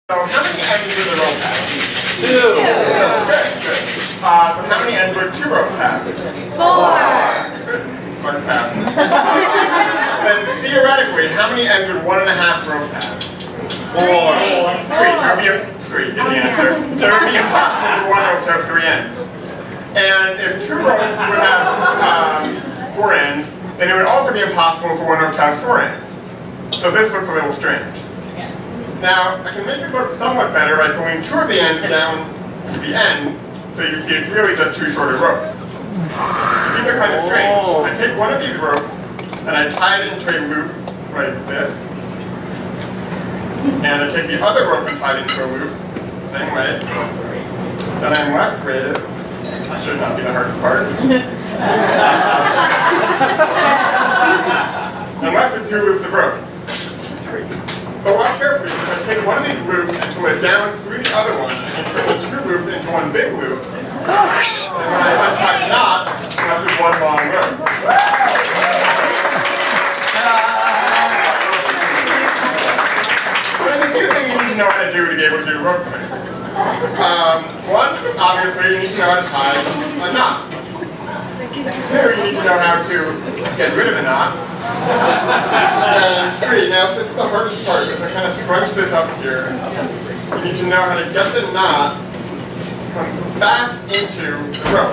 So how many ends would the rope have? 2. Good, good. So how many ends would 2 ropes have? 4. Good. Smart math. Then theoretically, how many ends would 1.5 ropes have? 4. 3. Give me an answer. So it would be impossible for 1 rope to have 3 ends. And if 2 ropes would have 4 ends, then it would also be impossible for 1 rope to have 4 ends. So this looks a little strange. Now, I can make it look somewhat better by pulling 2 of the ends down to the end, so you can see it's really just 2 shorter ropes. These are kind of strange. I take one of these ropes, and I tie it into a loop like this. And I take the other rope and tie it into a loop, the same way. Then I'm left with, this should not be the hardest part. I'm left with 2 loops of rope. But watch carefully, because I take one of these loops and pull it down through the other one, and turn the 2 loops into one big loop. And when I untie the knot, I'm left with 1 long rope. There's a few things you need to know how to do to be able to do rope tricks. One, obviously, you need to know how to tie a knot. 2, you need to know how to get rid of the knot. And 3, now this is the hardest part, because I kind of scrunch this up here. You need to know how to get the knot come back into the rope.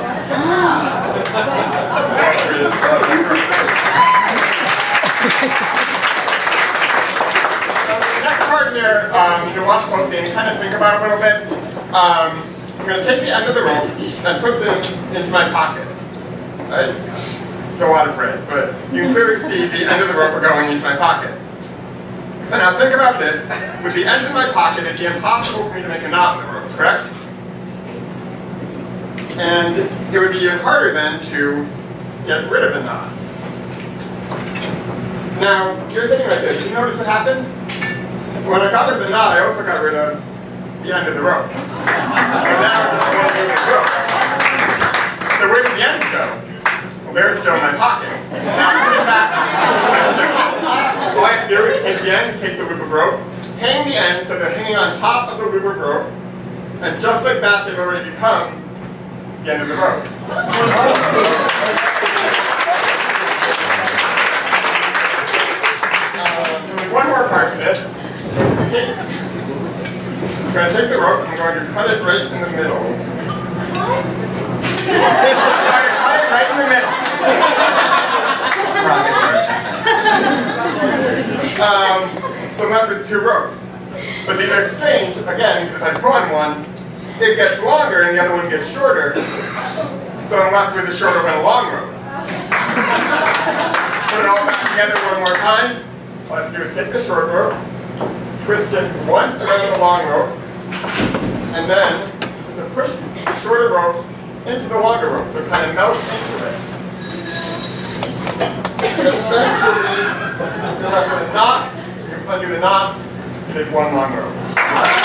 So the next part here, you can watch closely and kind of think about it a little bit. I'm going to take the end of the rope and put them into my pocket. Right? It's a lot of thread, but you can clearly see the end of the rope are going into my pocket. So now think about this. With the ends in my pocket, it'd be impossible for me to make a knot in the rope, correct? And it would be even harder then to get rid of the knot. Now, here's the thing right there. Did you notice what happened? When I got rid of the knot, I also got rid of the end of the rope. So now we're just one loop of rope. So where did the ends go? They're still in my pocket. Now I put it back. All I have to do is take the ends, take the loop of rope, hang the ends so they're hanging on top of the loop of rope, and just like that, they've already become the end of the rope. There's one more part to this. I'm going to take the rope and I'm going to cut it right in the middle. Right in the middle. So I'm left with 2 ropes. But these are strange, again, because if I pull on one, it gets longer and the other one gets shorter. So I'm left with a short rope and a long rope. Put it all back together one more time. All I have to do is take the short rope, twist it once around the long rope, and then push the shorter rope into the longer rope, so it kind of melts into it. Eventually, you're left with a knot, so you undo the knot, to make 1 long rope.